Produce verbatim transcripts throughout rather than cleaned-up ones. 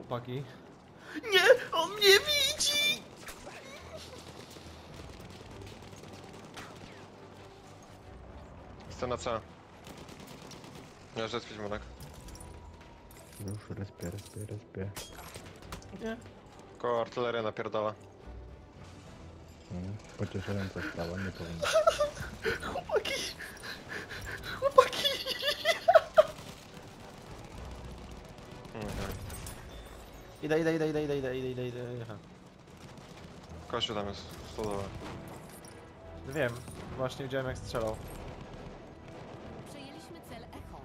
chłopaki. Nie! On mnie widzi! Scena C. Nie, że spić tak. Już respię, respię, respię. Nie. Koło artyleria napierdala. Hmm, pocieszająca sprawa, nie powiem. Chłopaki! Chłopaki! Mhm. Idę, idę, idę, idę, idę, idę, idę, idę, idę. Aha. Kościół tam jest, stodowa. Wiem, właśnie widziałem jak strzelał. Przejęliśmy cel Echo.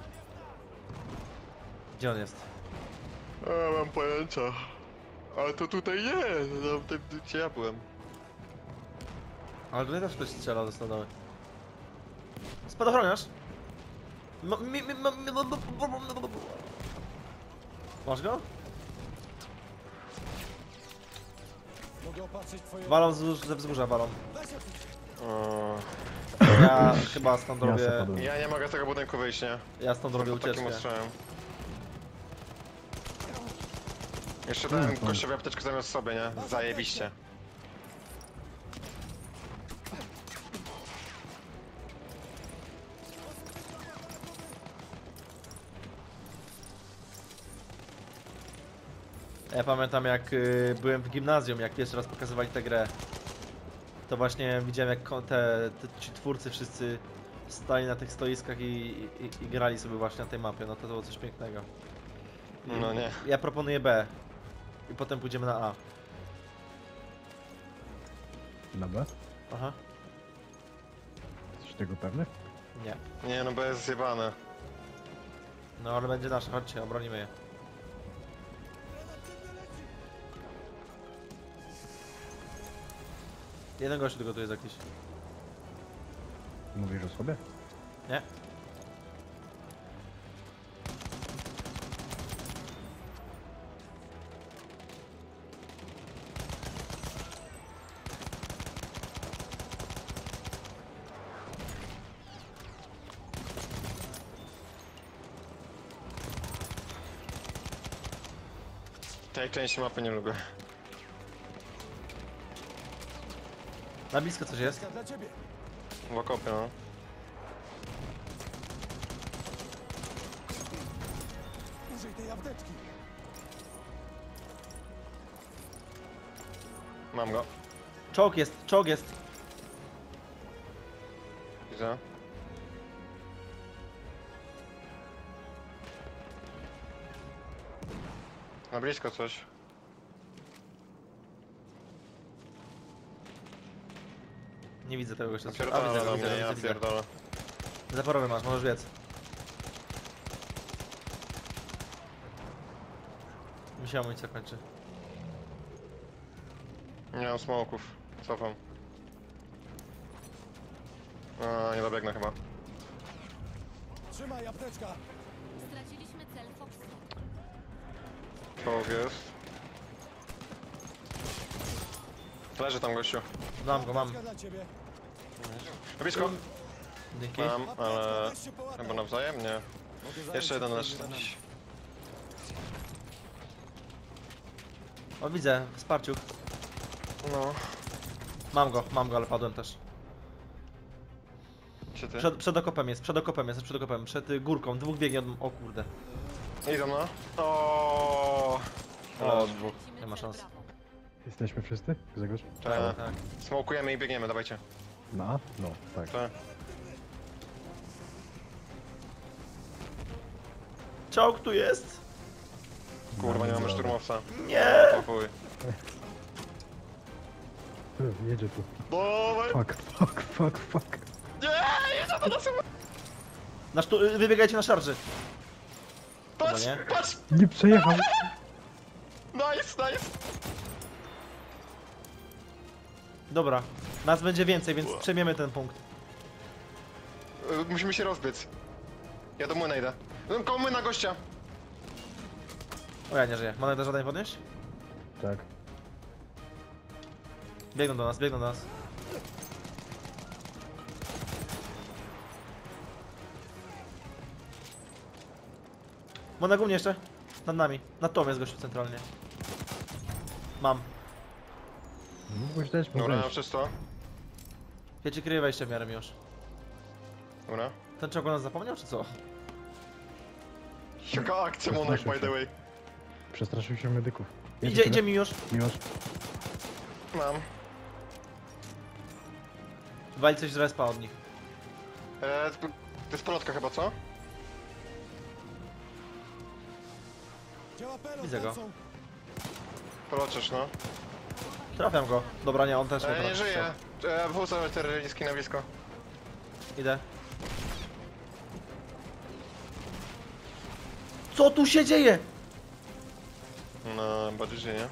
Gdzie on jest? A, mam pojęcia. Ale to tutaj nie, no, tam, gdzie ja byłem. Ale tutaj też ktoś strzelał do stodoły. Spadochroniarz! Ma- mi- mi- ma- mi- ma- Masz go? Mogę opatrzyć twoje... Walą z, ze wzgórza, walą. O, Ja chyba stąd Ja robię... zapadłem. ja nie mogę z tego budynku wyjść, nie? Ja stąd robię Pod takim ucieczkę. ostrzałem. Jeszcze Mm, dałem fajnie. gościowi apteczkę zamiast sobie, nie? Zajebiście. Ja pamiętam jak y, byłem w gimnazjum, jak pierwszy raz pokazywali tę grę. To właśnie widziałem jak ko- te, te ci twórcy wszyscy stali na tych stoiskach i, i, i grali sobie właśnie na tej mapie. No to, to było coś pięknego. I No nie. Ja proponuję B. I potem pójdziemy na A. Na B? Aha. Jesteś tego pewny? Nie. Nie, no bo jest zjebane. No ale będzie nasze, chodźcie, obronimy je. Jeden gościu tylko tu jest jakiś. Mówisz o sobie? Nie? Tej części mapy nie lubię. Na blisko coś jest. Dla ciebie. W okopie, no. Użyj tej apteczki. Mam go. Czołg jest, czołg jest. Widzę. Na blisko coś. Nie widzę tego gościa. A, Napierdala widzę, do widzę, mnie, widzę, ja widzę. pierdolę. Zaporowy masz, możesz biec. Mi się amunicja kończy. Nie mam smoków. Cofam. A, nie dobiegnę chyba. Trzymaj apteczka. Straciliśmy cel Foxtrot. Czołg jest. Leży tam gościu. Mam go, mam. Apteczka dla ciebie. Na blisko. Dzięki. Mam, ale... Weź się połapać. Chyba nawzajem? Nie. Mogę zająć Jeszcze się jeden twoimi leży. zadaniami. O, widzę, wsparciu. No. Mam go, mam go, ale padłem też. Gdzie ty? Przed, przed okopem jest, przed okopem jest, przed okopem, przed y, górką, dwóch biegnie od... O kurde. Idą no. O. O, dwóch. Tracimy Nie ma cel szans. Bravo. Jesteśmy wszyscy? Grzegorz? Tak. Tak. Smokujemy i biegniemy, dawajcie. Na A? No, tak. Tak. Czołg tu jest! Kurwa, nie mamy szturmowca. Nie! To chuj. E, Jedzie tu. Dawaj! Fuck, fuck, fuck, fuck. Nie, jedzie do nas! Na sztu... y, Wybiegajcie na szarży. Patrz, nie? patrz! Nie przejechał! Nice, nice! Dobra. Nas będzie więcej, więc przejmiemy ten punkt. Y, Musimy się rozbiec. Ja do młyna idę. No, koło młyna gościa! O, ja nie żyję. Monetę żaden podnieść? Tak. Biegną do nas, biegną do nas. Moneg u mnie jeszcze. Nad nami. Nad tą jest gościu centralnie. Mam. Mógłbyś dać mu Dobra, na wejść. czysto. Ja ci kryję wejście w miarę już. Dobra. Ten czego nas zapomniał, czy co? Jaka akcja, Monek, by the way. Przestraszył się medyków. Jedzie Idzie, tyle. idzie mi już. Miłosz. Mam. Wali coś z respa od nich. Eee, to jest polotka chyba, co? Działa pelot, Widzę go. lecą. Poloczysz, no. Trafiam go. Dobra, nie, on też Eee, nie trafi. żyje. Eee, włócę terrorystki na blisko. Idę. Co tu się dzieje? No, bardziej żyje.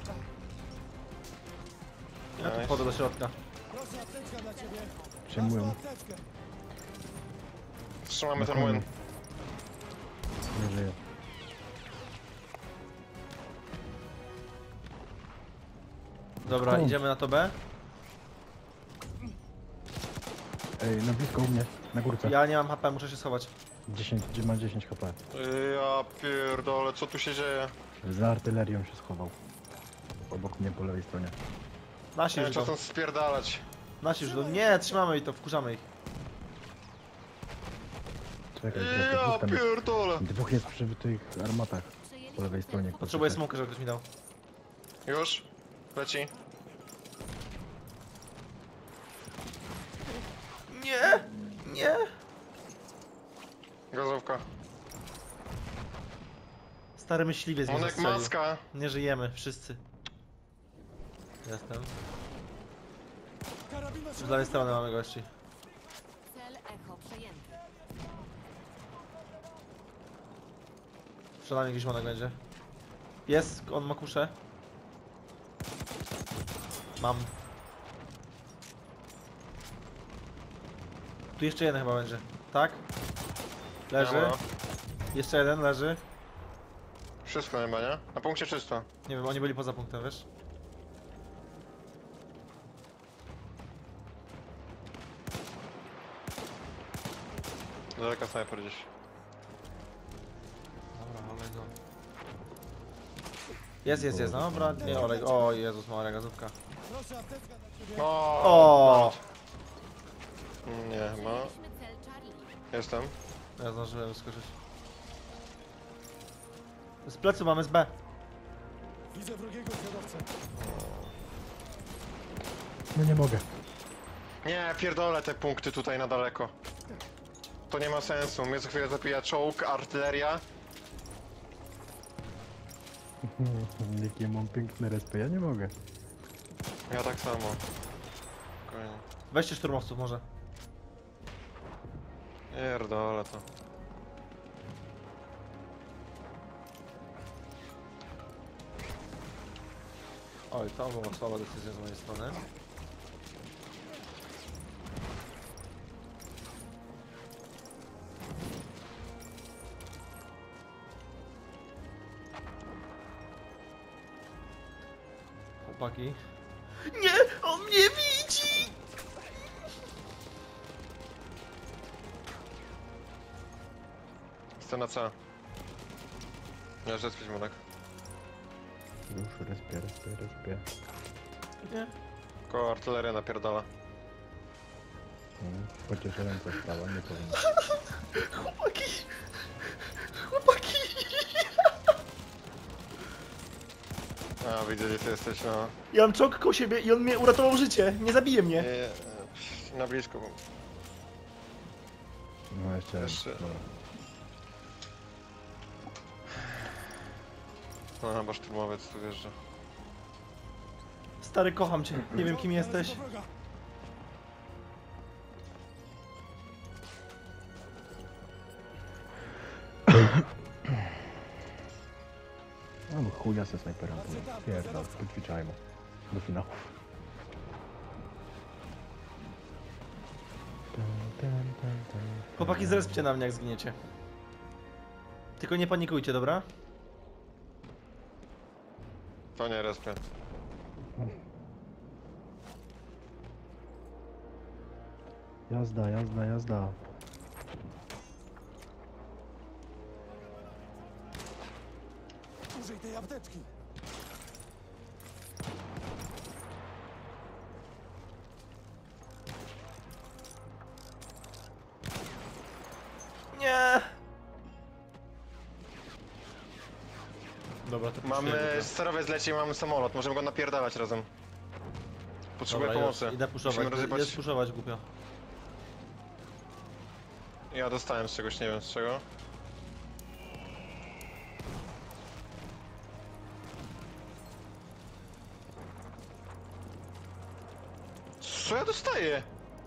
Ja tu Nice. wchodzę do środka. Proszę, apteczka dla ciebie. Przyjmują. Masz tu apteczkę. Trzymamy ten Na młyn. Nie żyje. Dobra, Skąd? idziemy na to B. Ej, na blisko u mnie. Na górce. Ja nie mam H P, muszę się schować. dziesięć, gdzie ma dziesięć H P. Ja pierdolę, co tu się dzieje? Za artylerią się schował. Obok mnie po lewej stronie. Nasi Nie już wiem, idą. czasem spierdalać. Nasi już idą. Nie, trzymamy ich to, wkurzamy ich. Czekaj, Ja dwóch tam jest. pierdolę. Dwóch jest przy tych armatach. Przejęliśmy Po lewej cel stronie. Foxtrot. Potrzebuję smoka, żeby ktoś mi dał. Już? Leci. Nie! Nie! Gazówka. Stary myśliwiec mnie Monek, zastrzelił. maska. Nie żyjemy, wszyscy. Jestem. Karabina Z lewej strony mamy gości. Cel Echo przejęty. Przed nami jakiś monek będzie. Jest, on ma kuszę. Mam. Tu jeszcze jeden chyba będzie. Tak? Leży. Dobra. Jeszcze jeden leży. Wszystko chyba, nie? Na punkcie czysto. Nie wiem, oni byli poza punktem, wiesz? Daleka snajper gdzieś. Dobra, ale go. Jest, jest, jest, dobra, nie olej. O Jezus Maria, gazówka. Proszę, apteczka dla ciebie. O! O! Nie, chyba. Przejęliśmy cel Charlie. Jestem. Ja zdążyłem wyskoczyć. Z plecu mamy z B. Widzę drugiego kierowcę. No nie mogę. Nie, pierdolę te punkty tutaj na daleko. To nie ma sensu. Mnie co chwilę zapija czołg, artyleria. Jakie mam piękne respy, ja nie mogę. Ja tak samo. Spokojnie. Weźcie szturmowców może. Pierdolę to. Oj, to była słaba decyzja z mojej strony. Chłopaki. Nie! On mnie widzi! Scena C. Ja rzecz Monek. Już respie, respie, respie. Nie. Koło artyleria napierdala. Mm, Pocieszająca sprawa, nie powiem. Chłopaki! Chłopaki! A, widzę gdzie ty jesteś, no. Ja mam czołg koło siebie i on mnie uratował życie. Nie zabije mnie. Nie, nie, na blisko. No jeszcze, Jeszcze. Dobra. No, chyba szturmowiec tu wjeżdża. Stary, kocham cię. Nie wiem kim jesteś. Daleko wroga. No chuja se snajperem. Pierdol, poćwiczajmy. Do finału. Chłopaki, zrespcie na mnie jak zginiecie. Tylko nie panikujcie, dobra? To nie respie. Jazda, jazda, jazda. Użyj tej apteczki. Nie! Dobra, to puszuję Mamy go. sterowiec leci i mamy samolot, możemy go napierdalać razem. Potrzebuję Dobra, pomocy. już, idę puszować, Musimy rozjebać... idę spuszować głupio. Ja dostałem z czegoś, nie wiem z czego. Co ja dostaję?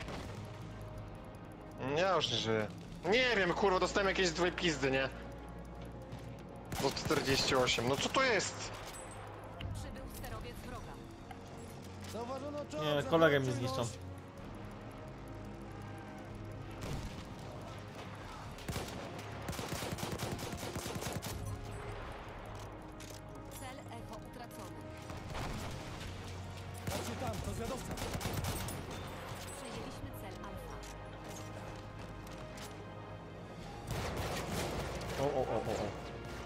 Ja już nie żyję. Nie wiem, kurwa, dostałem jakieś dwie pizdy, nie? Do czterdzieści osiem, no co to jest? Przybył sterowiec wroga. Zauważono czołg. Nie, zabrać kolegę mi czujność. zniszczą. Cel Echo utracony. Patrzcie tam, to zwiadowca. Przejęliśmy cel Alfa. O, o, o, o, o.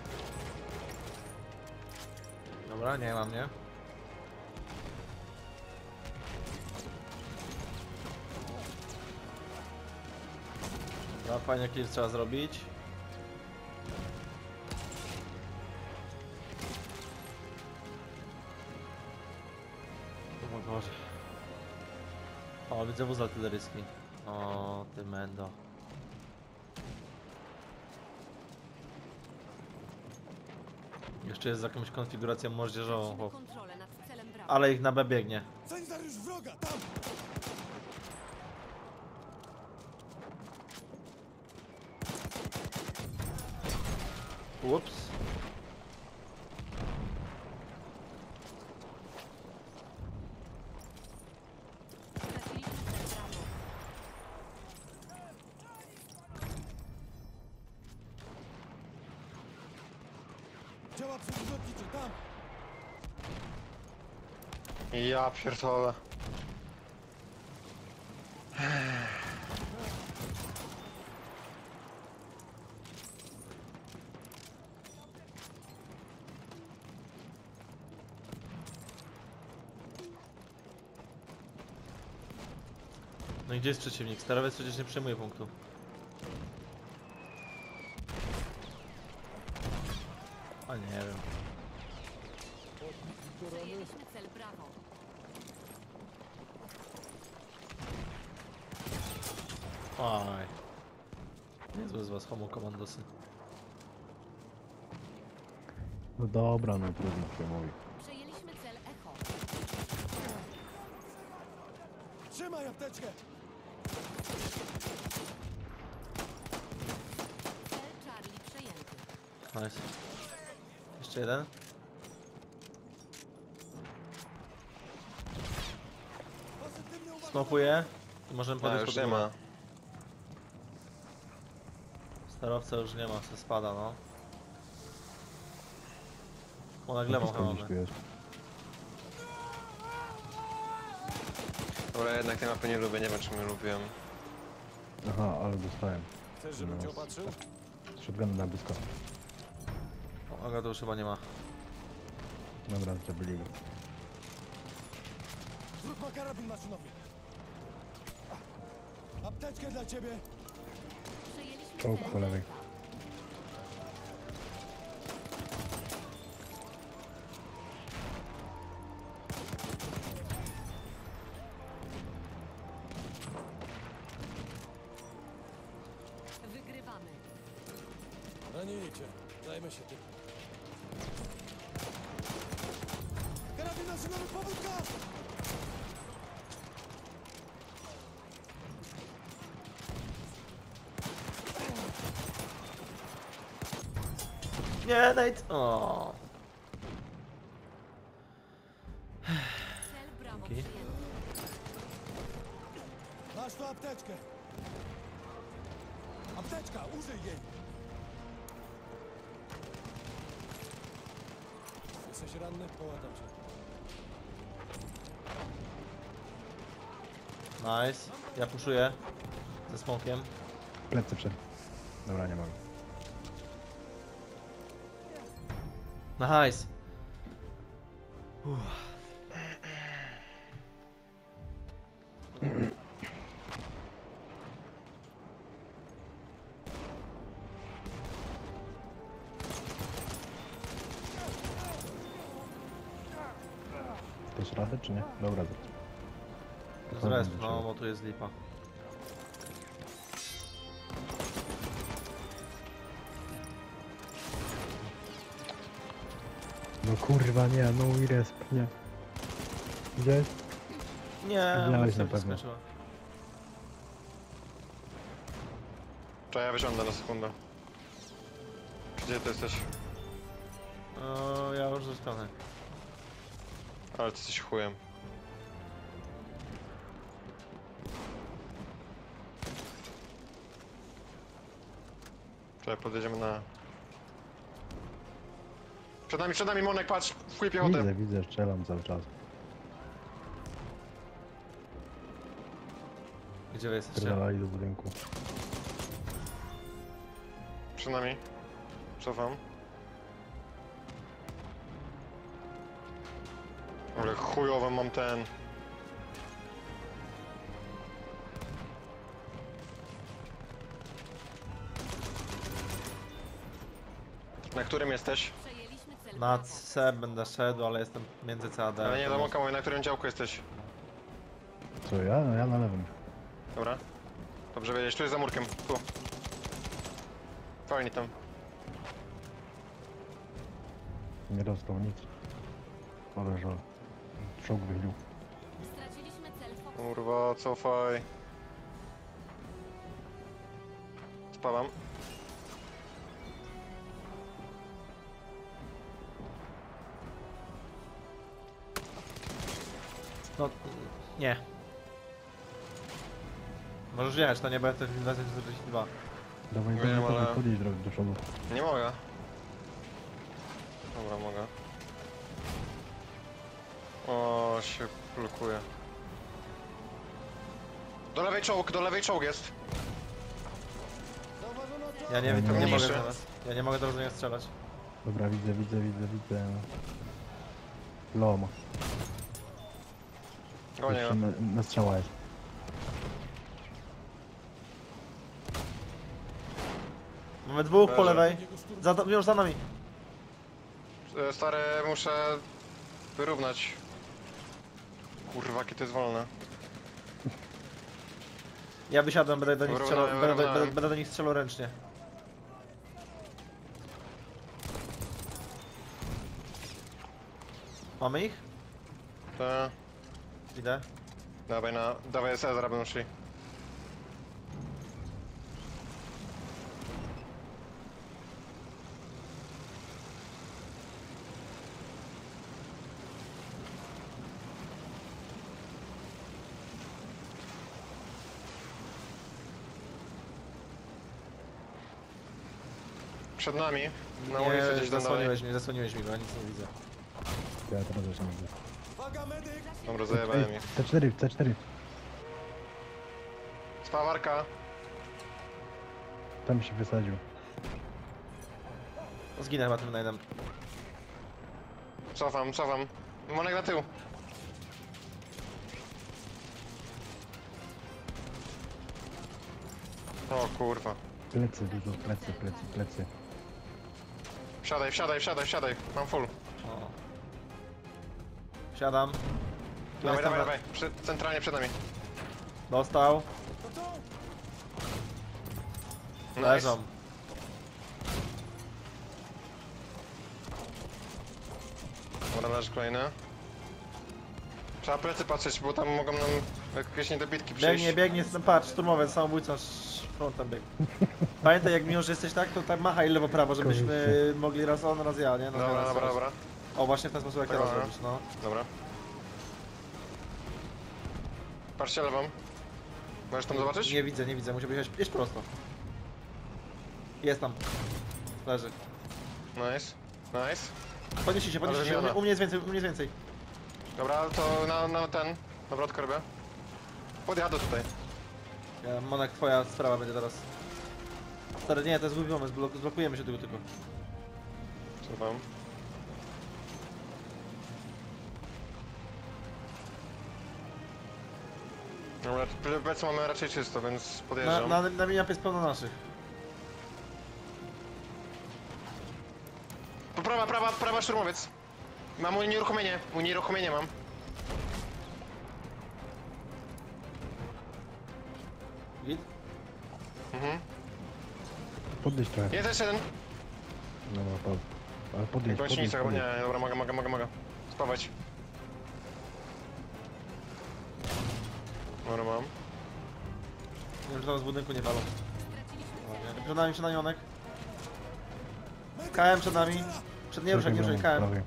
Dobra, nie ma mnie. Dobra, fajnie kill trzeba zrobić. O mój Boże. O, widzę wóz artyleryjski. O, ty mendo. Jeszcze jest jakąś konfiguracją moździerzową, Tracimy chłop. kontrolę nad celem Bravo. Ale ich na B biegnie. Sanitariusz wroga, tam. Ups. Straciliśmy cel Bravo. Działa przeciwlotniczy, tam. Ja pierdolę. No i gdzie jest przeciwnik? Sterowiec przecież nie przejmuje punktu. A nie wiem. Przejęliśmy cel Bravo. Oj. Niezłe z was homo komandosy. No dobra, no trudno się mówi. Przejęliśmy cel Echo. Trzymaj apteczkę. Cel Charlie przejęty. Nice. Jeszcze jeden. Pozytywny uwaga. Smokuję. I możemy A, podejść już pod nie górę. ma. Sterowca już nie ma, se spada no. O, na glebą Napisko chyba gdzieś tu mamy. jest. Dobra, jednak tej mapy nie lubię, nie wiem czy mnie lubiłem. Aha, ale dostałem. Chcesz, żebym cię opatrzył? Shotgun na blisko. O, Aga to już chyba nie ma. Dobra, zabili go. Wróg ma karabin maszynowy. Apteczkę dla ciebie. Przejęliśmy Czołg cel po lewej. Delta. Wygrywamy. Ranili cię. Zajmę się tym. Karabin maszynowy, powódka! Nie, Nate! O. Cel Bravo Dzięki. przejęty. Masz tu apteczkę. Apteczka, użyj jej. Jesteś ranny? Połatam cię. Nice. Ja puszuję. Ze smokiem. Plecy przed. Dobra, nie mogę. Nice. Uff. Dasz radę czy nie? Dobra, Zresztą, no bo tu jest lipa. No kurwa nie, no i resp, nie. Gdzieś? Nie, Widziałeś myślę, na że pewno. skończyła. Czekaj, ja wysiądę na sekundę. Gdzie ty jesteś? O, ja już zostanę. Ale ty jesteś chujem. Czekaj, podjedziemy na... Przed nami, przed nami, Monek, patrz! W chuj piechotę! Widzę, widzę, strzelam cały czas. Gdzie wy jesteście? Pierdalali do budynku. Przed nami. Cofam. Ale chujowy mam ten... Na którym jesteś? Przejęliśmy cel Na Bravo. C będę szedł, ale jestem między C a D. Ale nie, do Monka mówię, na którym działku jesteś? Co ja? No ja na lewym. Dobra. Dobrze wiedzieć, tu jest za murkiem, tu. Fajnie tam. Nie dostał nic. Ale żal. Czołg wychylił. Straciliśmy cel Fox. Kurwa, cofaj. Spawam. No, nie. Możesz jechać, to nie będę w dwa tysiące czterdzieści dwa. Dawaj, Wiem, dawaj, ale- ale... podjedź do, do przodu. Nie mogę. Dobra, mogę. O, się blokuje. Do lewej czołg, do lewej czołg jest. Zauważono czołg! Ja nie, nie, Nie nie mogę niższy. teraz. Ja nie mogę do rozwiązania strzelać. Dobra, widzę, widzę, widzę, widzę. Lom. Gonię Jeszcze go. na, na strzała jest. Mamy dwóch po Leży. lewej. Za, już za nami. E, Stary, muszę wyrównać. Kurwa, jakie to jest wolne. Ja wysiadłem, będę do nich strzelał, Wyrównałem, będę, będę, wyrównałem. będę do nich strzelał ręcznie. Mamy ich? To... Idę. Dawaj na... Dawaj S E, zaraz będą szli. Przed nami. Na ulicy Nie, gdzieś tam dalej. zasłoniłeś mnie, zasłoniłeś mi go, nic nie widzę. Ja teraz już nie widzę. Uwaga, medyk! Dobra, zajebałem ich. C cztery, C cztery. Spawarka. Tam się wysadził. Zginę chyba tym najdem. Cofam, cofam. Monek na tył. O kurwa. Plecy, dużo, plecy, plecy, plecy. Wsiadaj, wsiadaj, wsiadaj, wsiadaj. Mam full. O. Siadam. Tu Dawaj, jestem dawaj, na- dawaj. Przy, centralnie przed nami. Dostał. To czołg! Nice. Leżą. Dobra, leży kolejny. Trzeba plecy patrzeć, bo tam mogą nam jakieś niedobitki przyjść. Biegnie, biegnie, no patrz, szturmowy, samobójca, sz- frontem bieg. Pamiętaj, jak mimo, że jesteś tak, to tak machaj lewo, prawo, żebyśmy mogli raz on, raz ja, nie? No, Dobra, raz, dobra, raz. dobra. O, właśnie w ten sposób jak Dobra. teraz robisz, no. Dobra. Patrzcie lewą. Możesz tam zobaczyć? Nie widzę, nie widzę, musiałbyś jechać, jedź prosto. Jest tam. Leży. Nice. Nice. Podnieśli się, podnieśli Ale się, u mnie, wymiana. u mnie jest więcej, u mnie jest więcej. Dobra, to na, na ten. Na wrotkę robię. Podjadę tutaj. Ja, Monek, twoja sprawa będzie teraz. Stary, nie, to jest głupi pomysł, blok, zblokujemy się tego tylko. Co tam? Dobra, plecy mamy raczej czysto, więc Na, podjeżdżam. na, na miniapie jest pełno naszych. Po prawa, prawa, prawa szturmowiec. Mam unieruchomienie, unieruchomienie mam. Git? Mhm. Podnieś trochę. Jest jeszcze jeden. No, no, pod... Ale podnieś, podnieś, Gąsienica chyba, podnieś. nie, dobra, mogę, mogę, mogę, mogę. Spawać. Dobra, mam. Nie wiem, czy tam z budynku nie walą. Straciliśmy Przed nami, przed nami Jonek. K M przed nami. Przed nie ruszaj, nie ruszaj, K M. Prawie.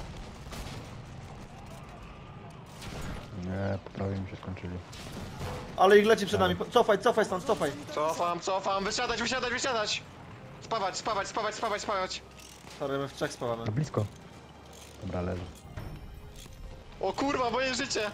Nie, po prawie mi się skończyli. Ale ich leci przed nami. Cofaj, cofaj stąd, cofaj. Cofam, cofam, wysiadać, wysiadać, wysiadać! Spawać, spawać, spawać, spawać, spawać. Sorry, my w trzech spałamy. No blisko. Dobra, leży. O kurwa, moje życie!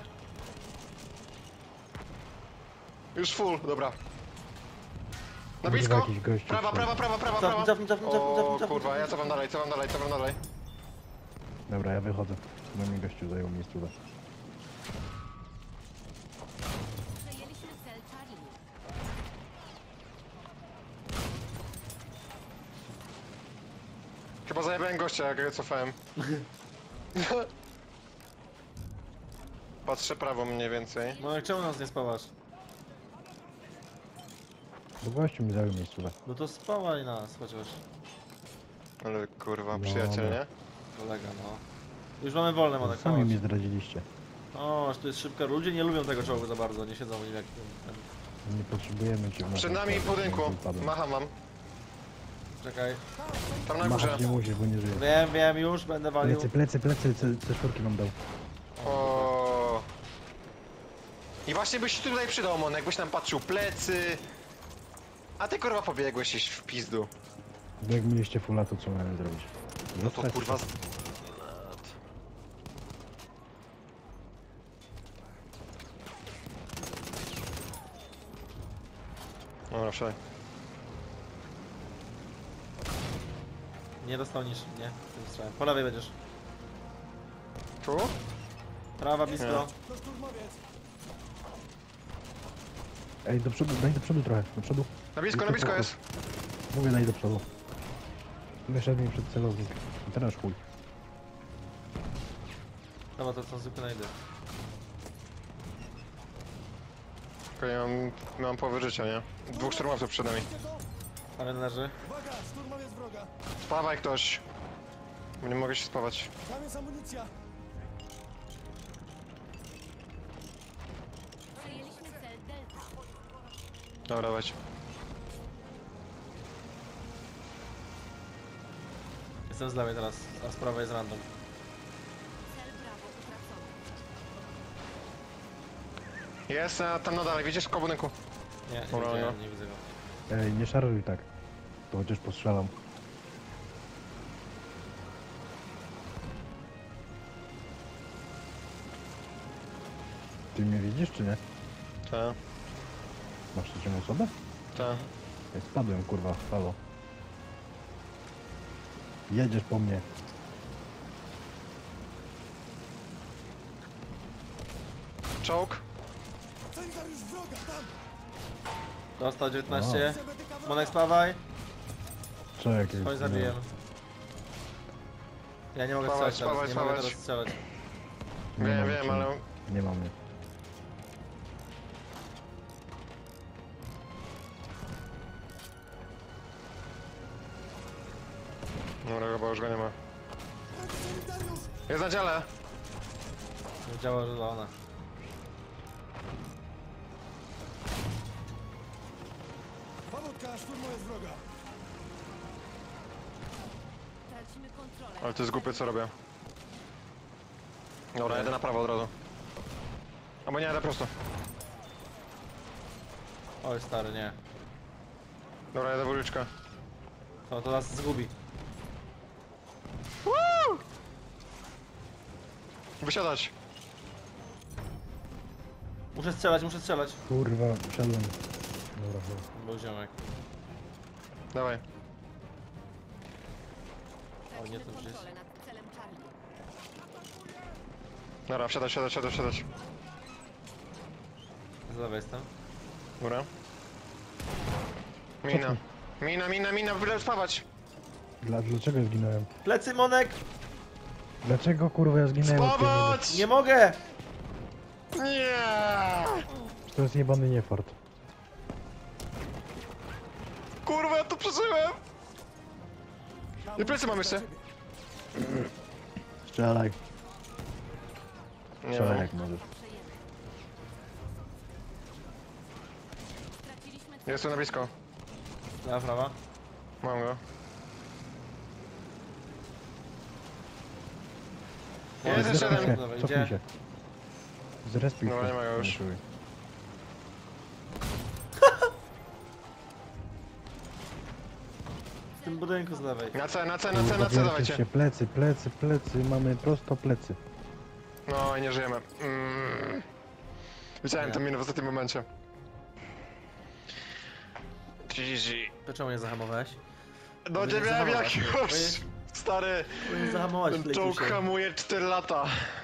Już full, dobra. Na Kurwa, blisko? jakiś gościu Prawa, stoi. prawa, prawa, prawa, Cofnij, prawa. cofnij, cofnij, cofnij, cofnij, O cofnij. kurwa, ja cofam dalej, cofam dalej, cofam dalej. Dobra, ja wychodzę. No mi gościu zajął miejscówę. Przejęliśmy cel Charlie. Chyba zajebałem gościa, jak cofałem. Patrzę prawo mniej więcej. No jak czemu nas nie spałasz? Bo gościu mi zajął miejscówę. No to spałaj nas chociaż. Ale kurwa, No, przyjaciel, no. nie? Kolega, no. Już mamy wolne, Monek. Sami chodź. mnie zdradziliście. O, aż tu jest szybka. Ludzie nie lubią tego czołgu za bardzo, nie siedzą w nim jak... ten- Nie potrzebujemy cię w Przed naszym nami w składzie, budynku. nie wypadłem. Macham wam. Czekaj. Tam na górze. Machać nie musisz, bo nie żyje. Wiem, wiem, już będę walił. Plecy, plecy, plecy, C- C cztery wam dał. O. I właśnie byś się tutaj przydał, Mon, jakbyś nam patrzył plecy. A ty kurwa pobiegłeś gdzieś w pizdu. Jak mieliście fulla, to co miałem zrobić? No to Zostać? kurwa... z- Dobra, wsiadaj. Nie dostał niż, nie? Tym strzałem. Po lewej będziesz. Tu? Prawa blisko. To szturmowiec. Ej, do przodu, daj do przodu trochę, do przodu. Na blisko, na blisko jest. Mówię, daj do przodu. Wyszedł mi przed celownik. I teraz chuj. Dobra, to co zwykle najdę. Tylko ja mam, mam połowę życia, nie? Dwóch szturmowców przed nami. Widzicie to? Ale leży. Uwaga, szturmowiec wroga. Spawaj ktoś. Bo nie mogę się spawać. Tam jest amunicja. Przejęliśmy cel Delta. Dobra, dawać. Jestem z lewej teraz, a z prawej jest random. Cel Bravo utracony. Jest a, tam na dalej, widzisz? Koło budynku. Nie, nie Dobra, widziałem, no. nie widzę go. Ej, nie szaruj tak. To chociaż postrzelam. Ty mnie widzisz, czy nie? Tak, Masz trzecią osobę? tak. Ja spadłem, kurwa, halo. Jedziesz po mnie. Czołg. Sanitariusz wroga, tam. Dostał dziewiętnaście. Chcę medyka wroga. Monek spawaj. Co jakieś? Chodź, zabiję. Ja nie mogę Spawać, strzelać teraz, nie spawać, mogę spawać. teraz strzelać. Nie Wiem, mam wiem, czym. ale... Nie mam mnie. Dobra, chyba już go nie ma. Drogi sanitariusz. Jest na dziale. Nie działa, że to ona. Powódka, szturmowiec wroga. Tracimy kontrolę. Ale to jest głupie, co robię. Dobra, jedę na prawo od razu. Albo nie, jadę prosto. Oj stary, nie. Dobra, jadę w uliczkę. To, to nas zgubi. Wysiadać. Muszę strzelać, muszę strzelać. Kurwa, wszedłem. Dobra, dobra. Był ziomek. Dawaj. O, nie, Tracimy to już jest. kontrolę nad celem Charlie. Dobra, wsiadać, wsiadać, wsiadać, wsiadać. Z lewej jestem. Góra. Mina. Mina, mina, mina, byle spawać. Dla, dlaczego ja zginąłem? Plecy, Monek! Dlaczego kurwa ja zginąłem? od tej miny? Spawać! Nie mogę! Nie! To jest jebany niefart. Kurwa, ja to przeżyłem! I plecy mam jeszcze. Strzelaj. Nie Strzelaj wiem. jak możesz. Przejemy. Straciliśmy cel. Jest tu na blisko. Lewa, prawa. Mam go. Jest Jest jeszcze jeden. jeden. Dobra, Cofnij idzie. się. Zrespił Dobra, się. nie ma go już. czuj. W tym budynku z lewej. Na C, na C, na C, Kurwa, na C, wielkie dawajcie. się. Plecy, plecy, plecy. Mamy prosto plecy. No i nie żyjemy. Mm. Widziałem tę minę w ostatnim momencie. G G. To czemu nie zahamowałeś? No nie Powinien miałem jak zahamować, już! powinien- Stary! Powinien zahamować, Ten wlecił czołg się. hamuje cztery lata.